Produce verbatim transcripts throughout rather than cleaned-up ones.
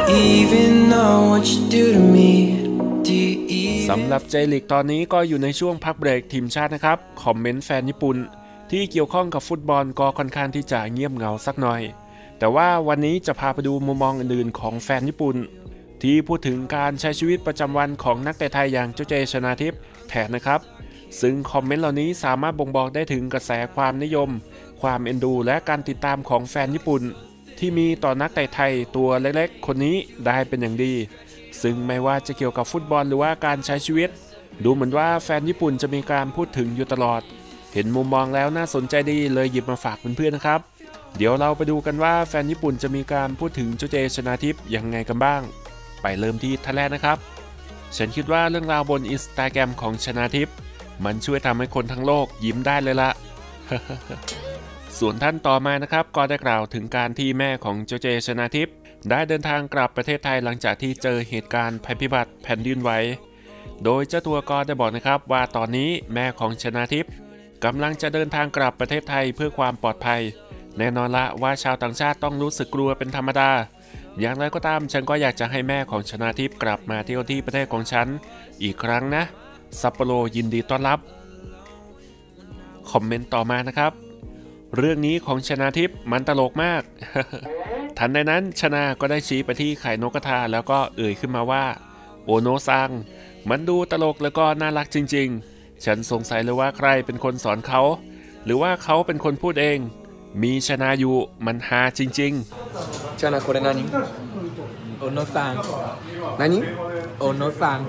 สำหรับเจลีกตอนนี้ก็อยู่ในช่วงพักเบรกทีมชาตินะครับคอมเมนต์แฟนญี่ปุ่นที่เกี่ยวข้องกับฟุตบอลก็ค่อนข้างที่จะเงียบเหงาสักหน่อยแต่ว่าวันนี้จะพาไปดูมุมมองอื่นๆของแฟนญี่ปุ่นที่พูดถึงการใช้ชีวิตประจำวันของนักเตะไทยอย่างเจ้าเจชนาทิพย์แทนนะครับซึ่งคอมเมนต์เหล่านี้สามารถบ่งบอกได้ถึงกระแสความนิยมความเอ็นดูและการติดตามของแฟนญี่ปุ่นที่มีต่อนักเตะไทยตัวเล็กๆคนนี้ได้เป็นอย่างดีซึ่งไม่ว่าจะเกี่ยวกับฟุตบอลหรือว่าการใช้ชีวิตดูเหมือนว่าแฟนญี่ปุ่นจะมีการพูดถึงอยู่ตลอดเห็นมุมมองแล้วน่าสนใจดีเลยหยิบมาฝากเพื่อนๆนะครับเดี๋ยวเราไปดูกันว่าแฟนญี่ปุ่นจะมีการพูดถึงเจ้าเจชนาทิพย์ยังไงกันบ้างไปเริ่มที่ท่านแรกนะครับฉันคิดว่าเรื่องราวบน Instagram ของชนาทิพย์มันช่วยทำให้คนทั้งโลกยิ้มได้เลยละ ส่วนท่านต่อมานะครับก็ได้กล่าวถึงการที่แม่ของเจ้าเจชนาทิพย์ได้เดินทางกลับประเทศไทยหลังจากที่เจอเหตุการณ์ภัยพิบัติแผ่นดินไหวโดยเจ้าตัวก็ได้บอกนะครับว่าตอนนี้แม่ของชนาทิพย์กำลังจะเดินทางกลับประเทศไทยเพื่อความปลอดภัยแน่นอนละว่าชาวต่างชาติต้องรู้สึกกลัวเป็นธรรมดาอย่างไรก็ตามฉันก็อยากจะให้แม่ของชนาทิพย์กลับมาเที่ยวที่ประเทศของฉันอีกครั้งนะซัปโปโรยินดีต้อนรับคอมเมนต์ต่อมานะครับเรื่องนี้ของชนาทิพย์มันตลกมาก ทันใดนั้นชนาก็ได้ชี้ไปที่ไข่นกกระทาแล้วก็เอ่ยขึ้นมาว่าโอโนะซังมันดูตลกแล้วก็น่ารักจริงๆฉันสงสัยเลยว่าใครเป็นคนสอนเขาหรือว่าเขาเป็นคนพูดเองมีชนาอยู่มันฮาจริงๆชนาこれ何โอโนะซัง何โอโนะซัง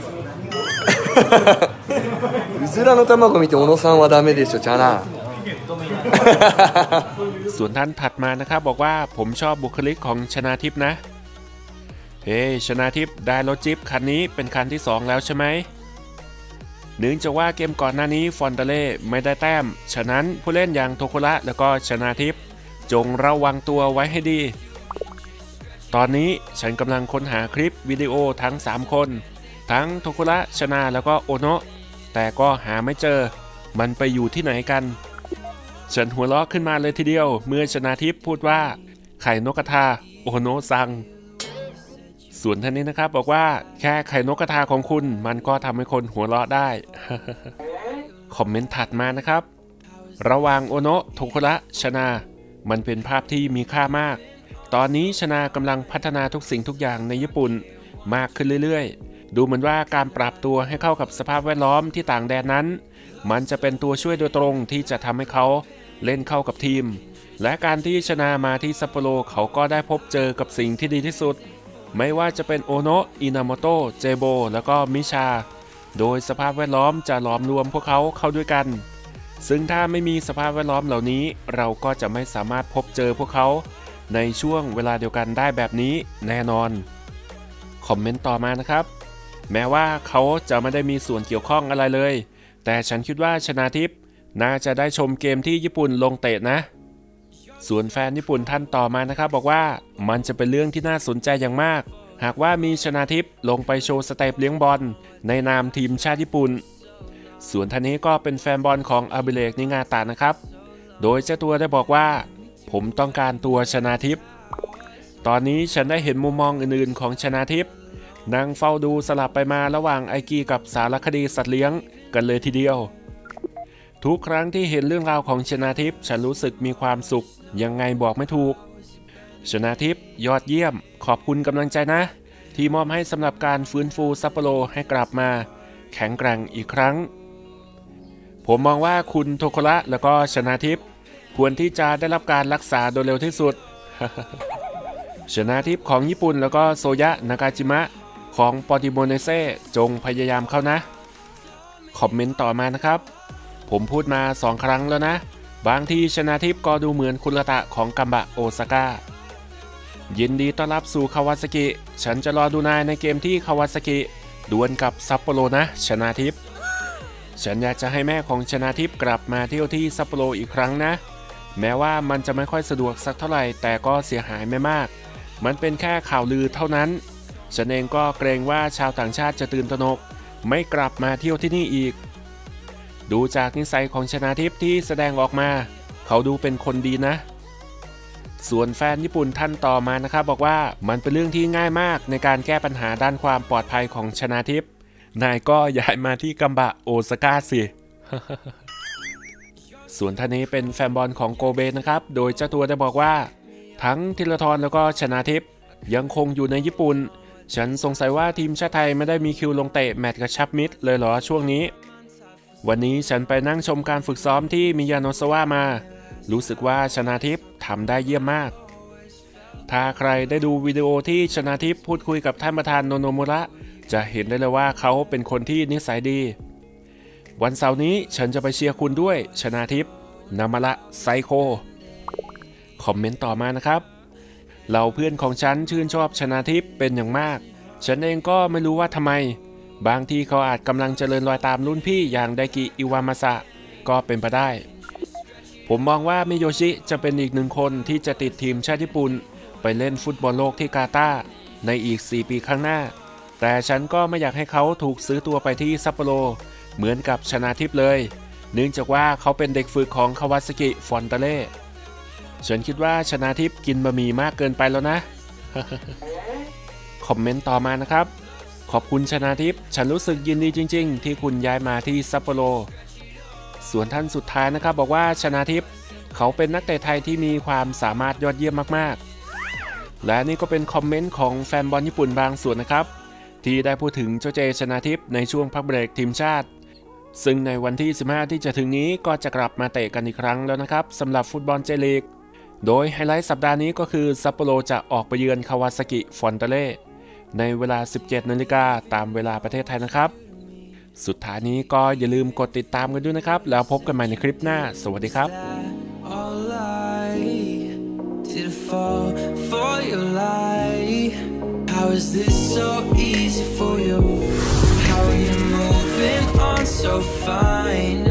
うずらの卵見て小野さんはダメでしょชนาส่วนท่านถัดมานะครับบอกว่าผมชอบบุคลิกของชนาทิพย์นะเฮ้ hey, ชนาทิพย์ได้รถจิ๊บคันนี้เป็นคันที่สองแล้วใช่ไหมเนื่องจากว่าเกมก่อนหน้านี้ฟอนเตเล่ไม่ได้แต้มฉะนั้นผู้เล่นอย่างโทโคระแล้วก็ชนาทิพย์จงระวังตัวไว้ให้ดีตอนนี้ฉันกำลังค้นหาคลิปวิดีโอทั้งสามคนทั้งโทโคระชนาแล้วก็โอโนะแต่ก็หาไม่เจอมันไปอยู่ที่ไหนกันฉันหัวเราะขึ้นมาเลยทีเดียวเมื่อชนาทิพย์พูดว่าไข่นกกระทาโอโนะซังส่วนท่านนี้นะครับบอกว่าแค่ไข่นกกระทาของคุณมันก็ทำให้คนหัวเราะได้ คอมเมนต์ถัดมานะครับระหว่างโอโนะโทโคระชนามันเป็นภาพที่มีค่ามากตอนนี้ชนากำลังพัฒนาทุกสิ่งทุกอย่างในญี่ปุ่นมากขึ้นเรื่อยๆดูเหมือนว่าการปรับตัวให้เข้ากับสภาพแวดล้อมที่ต่างแดนนั้นมันจะเป็นตัวช่วยโดยตรงที่จะทำให้เขาเล่นเข้ากับทีมและการที่ชนามาที่ซัปโปโรเขาก็ได้พบเจอกับสิ่งที่ดีที่สุดไม่ว่าจะเป็นโอโนะอินาโมโตะเจโบแล้วก็มิชาโดยสภาพแวดล้อมจะหลอมรวมพวกเขาเข้าด้วยกันซึ่งถ้าไม่มีสภาพแวดล้อมเหล่านี้เราก็จะไม่สามารถพบเจอพวกเขาในช่วงเวลาเดียวกันได้แบบนี้แน่นอนคอมเมนต์ต่อมานะครับแม้ว่าเขาจะไม่ได้มีส่วนเกี่ยวข้องอะไรเลยแต่ฉันคิดว่าชนาทิพย์น่าจะได้ชมเกมที่ญี่ปุ่นลงเตะนะส่วนแฟนญี่ปุ่นท่านต่อมานะครับบอกว่ามันจะเป็นเรื่องที่น่าสนใจอย่างมากหากว่ามีชนาทิพย์ลงไปโชว์สเต็ปเลี้ยงบอลในนามทีมชาติญี่ปุ่นส่วนท่านนี้ก็เป็นแฟนบอลของอาบิเลกนิงาตะนะครับโดยเจ้าตัวได้บอกว่าผมต้องการตัวชนาทิพย์ตอนนี้ฉันได้เห็นมุมมองอื่นๆของชนาทิพย์นั่งเฝ้าดูสลับไปมาระหว่างไอกีกับสารคดีสัตว์เลี้ยงกันเลยทีเดียวทุกครั้งที่เห็นเรื่องราวของชนาทิพย์ฉันรู้สึกมีความสุขยังไงบอกไม่ถูกชนาทิพย์ยอดเยี่ยมขอบคุณกำลังใจนะที่มอบให้สำหรับการฟื้นฟูซัปโปโรให้กลับมาแข็งแกร่งอีกครั้งผมมองว่าคุณโทโคระแล้วก็ชนาทิพย์ควรที่จะได้รับการรักษาโดยเร็วที่สุด ชนาทิพย์ของญี่ปุ่นแล้วก็โซยะนากาจิมะของปอร์ติโมเนเซ่จงพยายามเข้านะคอมเมนต์ต่อมานะครับผมพูดมาสองครั้งแล้วนะบางทีชนาทิพย์ก็ดูเหมือนคุรตะของกัมบะโอซาก้ายินดีต้อนรับสู่คาวาซากิฉันจะรอดูนายในเกมที่คาวาซากิดวลกับซัปโปโรนะชนาทิพย์ฉันอยากจะให้แม่ของชนาทิพย์กลับมาเที่ยวที่ซัปโปโรอีกครั้งนะแม้ว่ามันจะไม่ค่อยสะดวกสักเท่าไหร่แต่ก็เสียหายไม่มากมันเป็นแค่ข่าวลือเท่านั้นฉันเองก็เกรงว่าชาวต่างชาติจะตื่นตระหนกไม่กลับมาเที่ยวที่นี่อีกดูจากนิสัยของชนาทิพย์ที่แสดงออกมาเขาดูเป็นคนดีนะส่วนแฟนญี่ปุ่นท่านต่อมานะครับบอกว่ามันเป็นเรื่องที่ง่ายมากในการแก้ปัญหาด้านความปลอดภัยของชนาทิพย์นายก็ย้ายมาที่กัมบะโอซาก้าสิ ส่วนท่านนี้เป็นแฟนบอลของโกเบนะครับโดยเจ้าตัวได้บอกว่าทั้งธีรทรแล้วก็ชนาทิพย์ยังคงอยู่ในญี่ปุ่นฉันสงสัยว่าทีมชาติไทยไม่ได้มีคิวลงเตะแมตช์กระชับมิตรเลยเหรอช่วงนี้วันนี้ฉันไปนั่งชมการฝึกซ้อมที่มิยาโนซาวะมารู้สึกว่าชนาทิพย์ทำได้เยี่ยมมากถ้าใครได้ดูวิดีโอที่ชนาทิพย์พูดคุยกับท่านประธานโนโนมุระจะเห็นได้เลยว่าเขาเป็นคนที่นิสัยดีวันเสาร์นี้ฉันจะไปเชียร์คุณด้วยชนาทิพย์นามาระไซโคคอมเมนต์ต่อมานะครับเหล่าเพื่อนของฉันชื่นชอบชนาทิพย์เป็นอย่างมากฉันเองก็ไม่รู้ว่าทำไมบางทีเขาอาจกำลังเจริญรอยตามรุ่นพี่อย่างไดกิอิวามาสะก็เป็นไปได้ผมมองว่ามิโยชิจะเป็นอีกหนึ่งคนที่จะติดทีมชาติญี่ปุ่นไปเล่นฟุตบอลโลกที่กาตาร์ในอีกสี่ปีข้างหน้าแต่ฉันก็ไม่อยากให้เขาถูกซื้อตัวไปที่ซัปโปโรเหมือนกับชนาทิพย์เลยเนื่องจากว่าเขาเป็นเด็กฝึกของคาวาซากิฟอนตาเล่ฉันคิดว่าชนาทิพย์กินบะหมี่มากเกินไปแล้วนะ คอมเมนต์ต่อมานะครับขอบคุณชนาทิพย์ฉันรู้สึกยินดีจริงๆที่คุณย้ายมาที่ซัปโปโรส่วนท่านสุดท้ายนะครับบอกว่าชนาทิพย์เขาเป็นนักเตะไทยที่มีความสามารถยอดเยี่ยมมากๆและนี่ก็เป็นคอมเมนต์ของแฟนบอลญี่ปุ่นบางส่วนนะครับที่ได้พูดถึงเจ้าเจชนาทิพย์ในช่วงพักเบรกทีมชาติซึ่งในวันที่สิบห้าที่จะถึงนี้ก็จะกลับมาเตะกันอีกครั้งแล้วนะครับสำหรับฟุตบอลเจลีกโดยไฮไลท์สัปดาห์นี้ก็คือซัปโปโรจะออกไปเยือนคาวาซากิฟอนตาเล่ในเวลา สิบเจ็ดนาฬิกา ตามเวลาประเทศไทยนะครับสุดท้ายนี้ก็อย่าลืมกดติดตามกันด้วยนะครับแล้วพบกันใหม่ในคลิปหน้าสวัสดีครับHow is this so easy for you? How are you moving on so fine?